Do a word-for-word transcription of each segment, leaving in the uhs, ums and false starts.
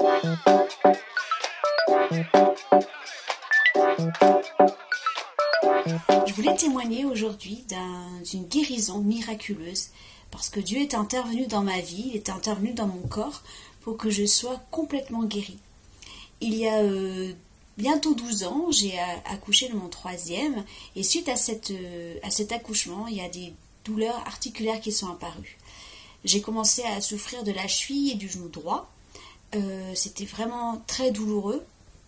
Je voulais témoigner aujourd'hui d'un, d'une guérison miraculeuse parce que Dieu est intervenu dans ma vie, il est intervenu dans mon corps pour que je sois complètement guérie. Il y a euh, bientôt douze ans, j'ai accouché de mon troisième et suite à, cette, euh, à cet accouchement, il y a des douleurs articulaires qui sont apparues. J'ai commencé à souffrir de la cheville et du genou droit. Euh, c'était vraiment très douloureux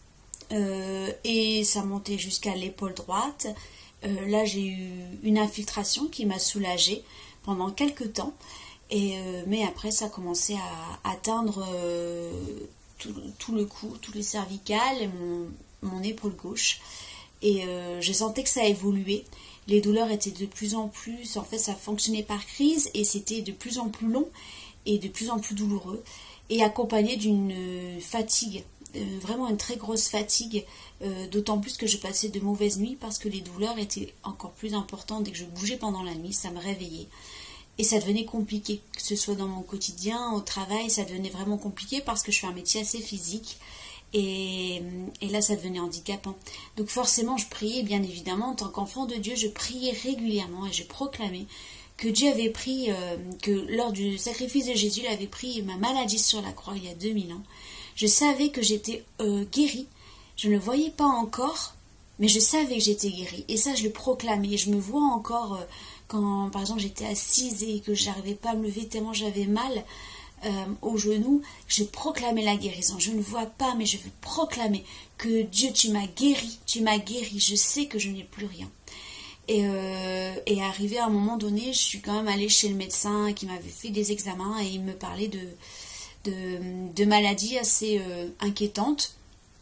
euh, et ça montait jusqu'à l'épaule droite. Euh, là, j'ai eu une infiltration qui m'a soulagée pendant quelques temps, et, euh, mais après, ça a commencé à atteindre euh, tout, tout le cou, tous les cervicales et mon, mon épaule gauche. Et euh, je sentais que ça évoluait. Les douleurs étaient de plus en plus, en fait, ça fonctionnait par crise et c'était de plus en plus long et de plus en plus douloureux, et accompagné d'une fatigue. Euh, vraiment une très grosse fatigue, euh, d'autant plus que je passais de mauvaises nuits parce que les douleurs étaient encore plus importantes. Dès que je bougeais pendant la nuit, ça me réveillait. Et ça devenait compliqué, que ce soit dans mon quotidien, au travail, ça devenait vraiment compliqué parce que je fais un métier assez physique. Et, et là, ça devenait handicapant. Donc forcément, je priais, bien évidemment, en tant qu'enfant de Dieu, je priais régulièrement et je proclamais que Dieu avait pris, euh, que lors du sacrifice de Jésus, il avait pris ma maladie sur la croix il y a deux mille ans. Je savais que j'étais euh, guérie. Je ne le voyais pas encore, mais je savais que j'étais guérie. Et ça, je le proclamais. Je me vois encore euh, quand, par exemple, j'étais assise et que je n'arrivais pas à me lever tellement j'avais mal euh, au genou. Je proclamais la guérison. Je ne vois pas, mais je veux proclamer que Dieu, tu m'as guérie. Tu m'as guérie. Je sais que je n'ai plus rien. Et, euh, et arrivé à un moment donné, je suis quand même allée chez le médecin qui m'avait fait des examens et il me parlait de... De, de maladies assez euh, inquiétantes.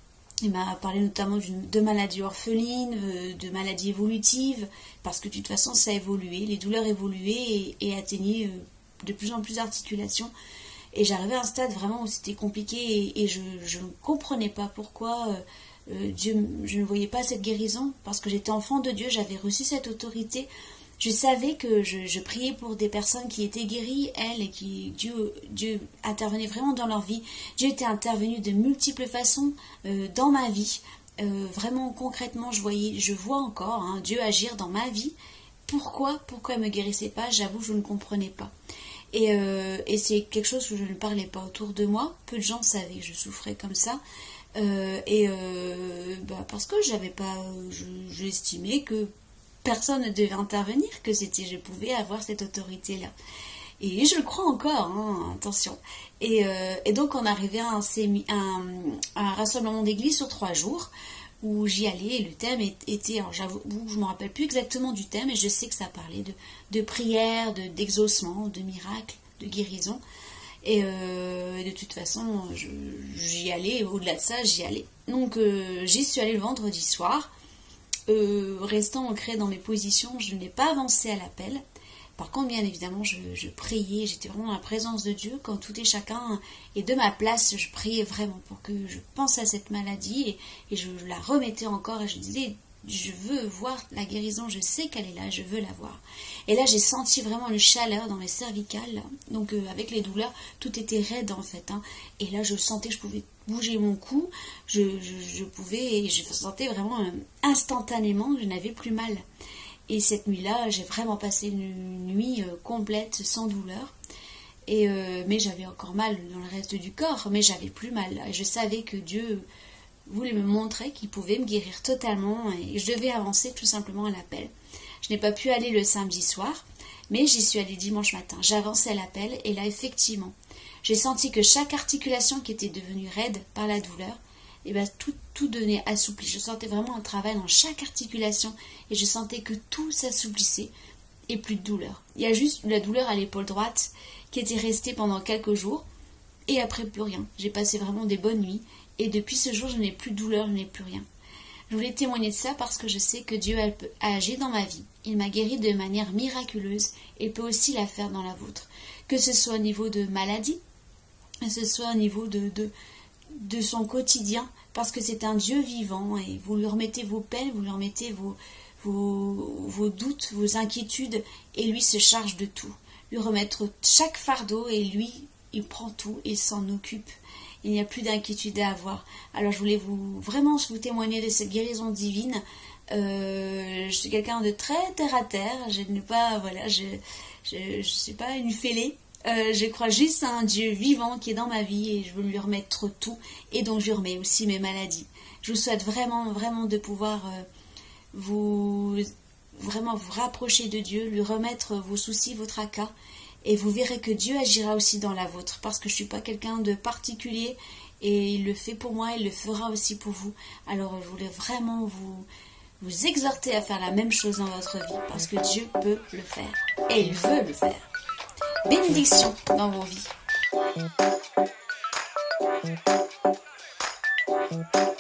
Il m'a parlé notamment de maladies orphelines, euh, de maladies évolutives, parce que de toute façon ça évoluait, les douleurs évoluaient et, et atteignaient euh, de plus en plus d'articulations. Et j'arrivais à un stade vraiment où c'était compliqué et, et je, je ne comprenais pas pourquoi euh, euh, Dieu, je ne voyais pas cette guérison, parce que j'étais enfant de Dieu, j'avais reçu cette autorité. Je savais que je, je priais pour des personnes qui étaient guéries, elles, et qui Dieu, Dieu intervenait vraiment dans leur vie. Dieu était intervenu de multiples façons euh, dans ma vie. Euh, vraiment concrètement, je voyais, je vois encore hein, Dieu agir dans ma vie. Pourquoi Pourquoi il ne me guérissait pas? J'avoue, je ne comprenais pas. Et, euh, et c'est quelque chose que je ne parlais pas autour de moi. Peu de gens savaient que je souffrais comme ça. Euh, et euh, bah parce que j'avais pas, je, j'estimais que personne ne devait intervenir, que c'était, je pouvais avoir cette autorité-là. Et je le crois encore, hein, attention. Et, euh, et donc on arrivait à un, sémi, un, un rassemblement d'église sur trois jours, où j'y allais, et le thème était, alors j'avoue, je ne me rappelle plus exactement du thème, et je sais que ça parlait de, de prière, de, d'exaucement, de miracles, de guérison. Et euh, de toute façon, je, j'y allais, au-delà de ça, j'y allais. Donc euh, j'y suis allée le vendredi soir. Euh, restant ancrée dans mes positions, je n'ai pas avancé à l'appel. Par contre, bien évidemment, je, je priais, j'étais vraiment dans la présence de Dieu, quand tout et chacun est de ma place, je priais vraiment pour que je pense à cette maladie et, et je la remettais encore et je disais, je veux voir la guérison, je sais qu'elle est là, je veux la voir. Et là, j'ai senti vraiment une chaleur dans mes cervicales, donc euh, avec les douleurs, tout était raide en fait, hein. Et là, je sentais que je pouvais bouger mon cou, je, je, je pouvais, et je sentais vraiment euh, instantanément que je n'avais plus mal. Et cette nuit-là, j'ai vraiment passé une nuit euh, complète, sans douleur. Et, euh, mais j'avais encore mal dans le reste du corps, mais j'avais plus mal. Et je savais que Dieu voulait me montrer qu'il pouvait me guérir totalement et je devais avancer tout simplement à l'appel. Je n'ai pas pu aller le samedi soir, mais j'y suis allée dimanche matin. J'avançais à l'appel et là, effectivement, j'ai senti que chaque articulation qui était devenue raide par la douleur, et ben, tout, tout devenait assoupli. Je sentais vraiment un travail dans chaque articulation et je sentais que tout s'assouplissait et plus de douleur. Il y a juste la douleur à l'épaule droite qui était restée pendant quelques jours et après plus rien. J'ai passé vraiment des bonnes nuits et depuis ce jour, je n'ai plus de douleur, je n'ai plus rien. Je voulais témoigner de ça parce que je sais que Dieu a, a agi dans ma vie. Il m'a guéri de manière miraculeuse et peut aussi la faire dans la vôtre. Que ce soit au niveau de maladie, que ce soit au niveau de, de, de son quotidien, parce que c'est un Dieu vivant et vous lui remettez vos peines, vous lui remettez vos, vos, vos doutes, vos inquiétudes et lui se charge de tout. Lui remettre chaque fardeau et lui, il prend tout et s'en occupe. il n'y a plus d'inquiétude à avoir. Alors je voulais vous vraiment vous témoigner de cette guérison divine. Euh, je suis quelqu'un de très terre à terre, je ne pas, voilà, je je, je suis pas une fêlée. Euh, je crois juste à un Dieu vivant qui est dans ma vie et je veux lui remettre tout, et donc je remets aussi mes maladies. Je vous souhaite vraiment, vraiment de pouvoir euh, vous vraiment vous rapprocher de Dieu, lui remettre vos soucis, vos tracas, et vous verrez que Dieu agira aussi dans la vôtre, parce que je ne suis pas quelqu'un de particulier et il le fait pour moi, il le fera aussi pour vous. Alors je voulais vraiment vous, vous exhorter à faire la même chose dans votre vie, parce que Dieu peut le faire et il veut le faire. Bénédiction dans vos vies.